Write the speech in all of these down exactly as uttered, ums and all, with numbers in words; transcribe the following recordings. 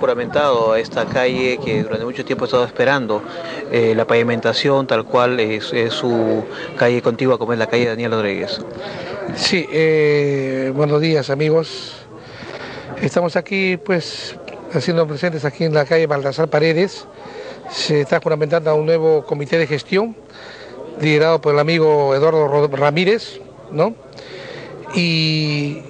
juramentado a esta calle que durante mucho tiempo he estado esperando eh, la pavimentación tal cual es, es su calle contigua como es la calle Daniel Rodríguez. Sí, eh, buenos días amigos. Estamos aquí pues haciendo presentes aquí en la calle Baltasar Paredes. Se está juramentando a un nuevo comité de gestión liderado por el amigo Eduardo Ramírez, ¿no? Y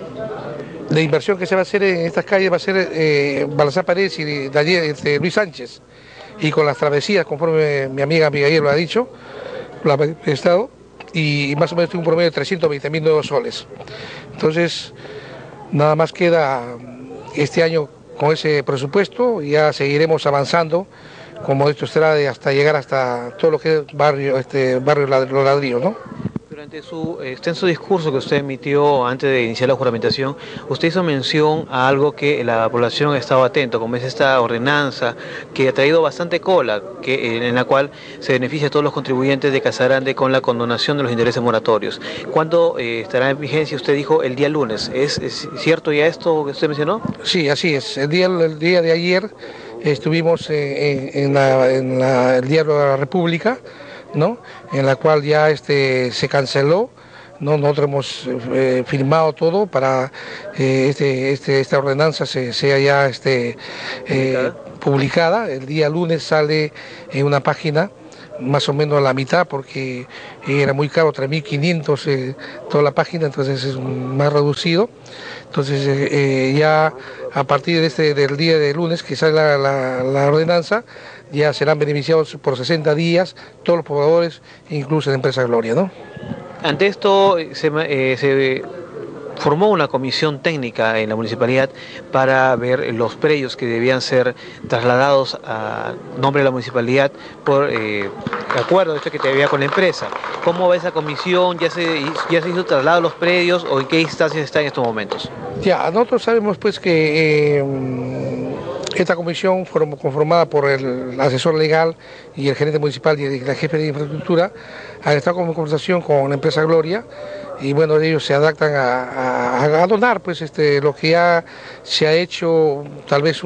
la inversión que se va a hacer en estas calles va a ser eh, Baltasar Paredes y Daniel, este, Luis Sánchez, y con las travesías, conforme mi amiga Abigail lo ha dicho, lo ha estado, y más o menos tiene un promedio de trescientos veinte mil nuevos soles. Entonces, nada más queda este año con ese presupuesto, y ya seguiremos avanzando como esto será hasta llegar hasta todo lo que es barrio, este barrio Los Ladrillos, ¿no? Durante su extenso discurso que usted emitió antes de iniciar la juramentación, usted hizo mención a algo que la población ha estado atento, como es esta ordenanza que ha traído bastante cola, que, en la cual se beneficia a todos los contribuyentes de Casarande con la condonación de los intereses moratorios. ¿Cuándo eh, estará en vigencia? Usted dijo el día lunes. ¿Es, es cierto ya esto que usted mencionó? Sí, así es. El día, el día de ayer estuvimos en, en, la, en la, el Diario de la República, ¿no? En la cual ya este, se canceló, ¿no? Nosotros hemos eh, firmado todo para eh, este, este, esta ordenanza se, sea ya este, eh, publicada. El día lunes sale en una página más o menos a la mitad, porque era muy caro, tres mil quinientos eh, toda la página, entonces es más reducido. Entonces eh, eh, ya a partir de este, del día de lunes que sale la, la, la ordenanza, ya serán beneficiados por sesenta días todos los pobladores, incluso la empresa Gloria, ¿no? Ante esto se, eh, se formó una comisión técnica en la municipalidad para ver los predios que debían ser trasladados a nombre de la municipalidad por eh, acuerdo hecho que había con la empresa. ¿Cómo va esa comisión? ¿Ya se, ya se hizo traslado de los predios o en qué instancias está en estos momentos? Ya, nosotros sabemos pues que eh, esta comisión fue conformada por el asesor legal y el gerente municipal y la jefe de infraestructura, ha estado en conversación con la empresa Gloria, y bueno, ellos se adaptan a, a, a donar pues este lo que ya se ha hecho, tal vez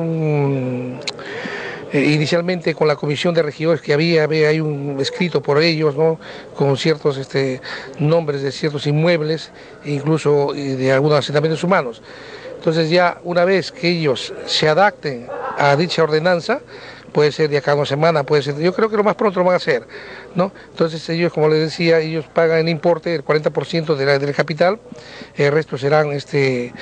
un eh, inicialmente con la comisión de regidores que había, había hay un escrito por ellos, ¿no? Con ciertos este, nombres de ciertos inmuebles, incluso de algunos asentamientos humanos. Entonces ya una vez que ellos se adapten a dicha ordenanza, puede ser de acá a una semana, puede ser, yo creo que lo más pronto lo van a hacer, ¿no? Entonces ellos, como les decía, ellos pagan en importe el cuarenta por ciento de la, del capital, el resto serán este,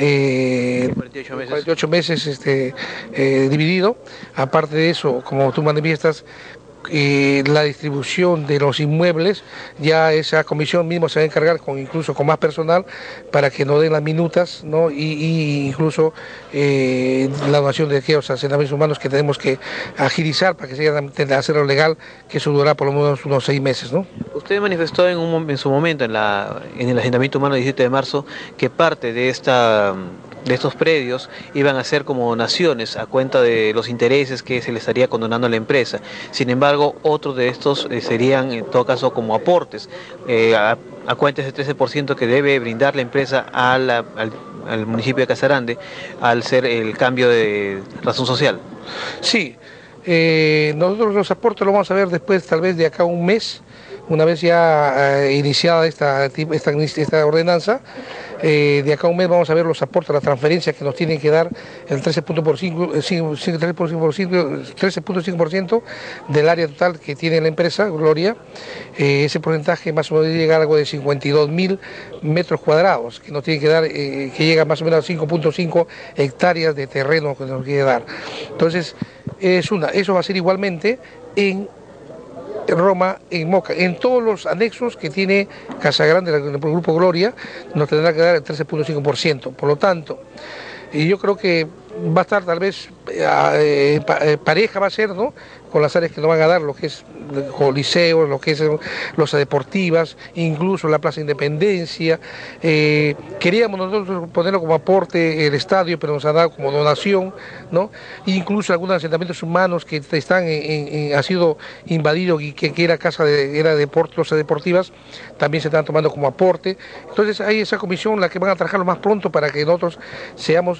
eh, cuarenta y ocho meses, cuarenta y ocho meses este, eh, dividido. Aparte de eso, como tú manifiestas, Eh, la distribución de los inmuebles, ya esa comisión misma se va a encargar con incluso con más personal para que nos den las minutas, ¿no? y, y incluso eh, la donación de aquellos asentamientos humanos que tenemos que agilizar para que se llegue a hacerlo legal, que eso durará por lo menos unos seis meses, ¿no? Usted manifestó en, un, en su momento en, la, en el asentamiento humano el diecisiete de marzo que parte de esta de estos predios iban a ser como donaciones a cuenta de los intereses que se le estaría condonando a la empresa. Sin embargo, otros de estos eh, serían en todo caso como aportes eh, a, a cuenta de ese trece por ciento que debe brindar la empresa a la, al, al municipio de Casarande al ser el cambio de razón social. Sí, eh, nosotros los aportes lo vamos a ver después, tal vez de acá a un mes, una vez ya eh, iniciada esta, esta, esta ordenanza. Eh, de acá a un mes vamos a ver los aportes, las transferencias que nos tienen que dar el trece punto cinco por ciento del área total que tiene la empresa Gloria. Eh, ese porcentaje más o menos llega a algo de cincuenta y dos mil metros cuadrados, que nos tiene que dar, eh, que llega más o menos a cinco punto cinco hectáreas de terreno que nos quiere dar. Entonces, es una, eso va a ser igualmente en Roma, en Moca, en todos los anexos que tiene Casa Grande, el Grupo Gloria, nos tendrá que dar el trece punto cinco por ciento. Por lo tanto, y yo creo que va a estar tal vez eh, eh, pareja va a ser, ¿no? Con las áreas que nos van a dar, lo que es coliseos, lo que es los deportivas, incluso la Plaza Independencia. Eh, queríamos nosotros ponerlo como aporte el estadio, pero nos ha dado como donación, ¿no? Incluso algunos asentamientos humanos que están en, en, ha sido invadido y que, que era casa de, era deportes deportivas, también se están tomando como aporte. Entonces hay esa comisión la que van a trabajar lo más pronto para que nosotros seamos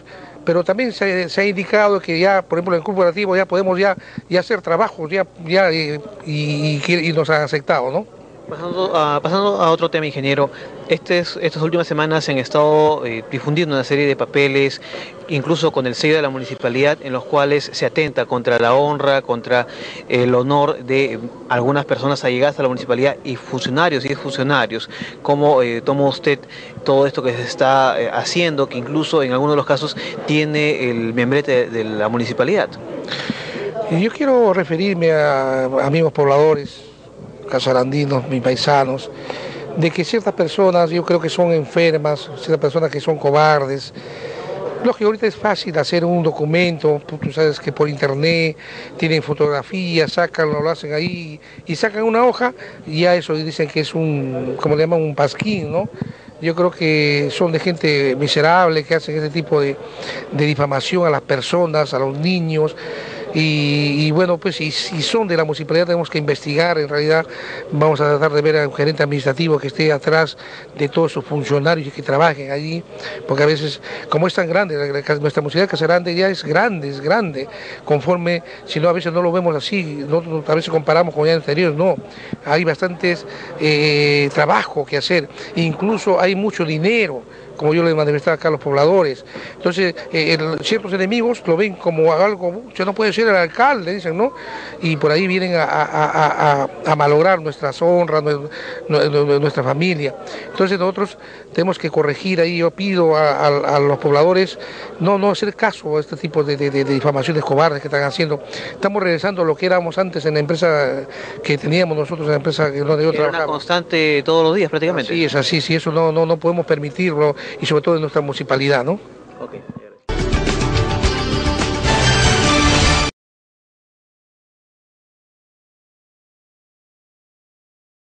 pero también se, se ha indicado que ya, por ejemplo, en el club operativo ya podemos ya, ya hacer trabajos ya, ya y, y, y nos han aceptado, ¿no? Pasando a, pasando a otro tema, ingeniero, Estes, estas últimas semanas se han estado eh, difundiendo una serie de papeles, incluso con el sello de la municipalidad, en los cuales se atenta contra la honra, contra el honor de algunas personas allegadas a la municipalidad y funcionarios y exfuncionarios. ¿Cómo eh, toma usted todo esto que se está eh, haciendo, que incluso en algunos de los casos tiene el membrete de, de la municipalidad? Yo quiero referirme a amigos pobladores, casarandinos, mis paisanos, de que ciertas personas yo creo que son enfermas, ciertas personas que son cobardes. Lógico, ahorita es fácil hacer un documento, tú sabes que por internet tienen fotografías, sacan, lo hacen ahí y sacan una hoja y ya eso dicen que es un, como le llaman, un pasquín, ¿no? Yo creo que son de gente miserable que hacen ese tipo de, de difamación a las personas, a los niños. Y, y bueno, pues si, si son de la municipalidad tenemos que investigar, en realidad vamos a tratar de ver a un gerente administrativo que esté atrás de todos sus funcionarios y que trabajen allí, porque a veces, como es tan grande, nuestra municipalidad de Casagrande ya es grande, es grande, conforme, si no a veces no lo vemos así, no, a veces comparamos con el anterior, no, hay bastantes eh, trabajo que hacer, incluso hay mucho dinero, como yo le manifestaba acá a los pobladores. Entonces, eh, el, ciertos enemigos lo ven como algo, ya no puede ser el alcalde, dicen, ¿no? Y por ahí vienen a, a, a, a, a malograr nuestras honras, nuestra, nuestra familia. Entonces nosotros tenemos que corregir ahí, yo pido a, a, a los pobladores no, no hacer caso a este tipo de, de, de difamaciones cobardes que están haciendo. Estamos regresando a lo que éramos antes en la empresa que teníamos nosotros, en la empresa que no yo trabajaba. Era una constante todos los días prácticamente. Sí, es así, sí, eso no, no, no podemos permitirlo, y sobre todo en nuestra municipalidad, ¿no? Okay.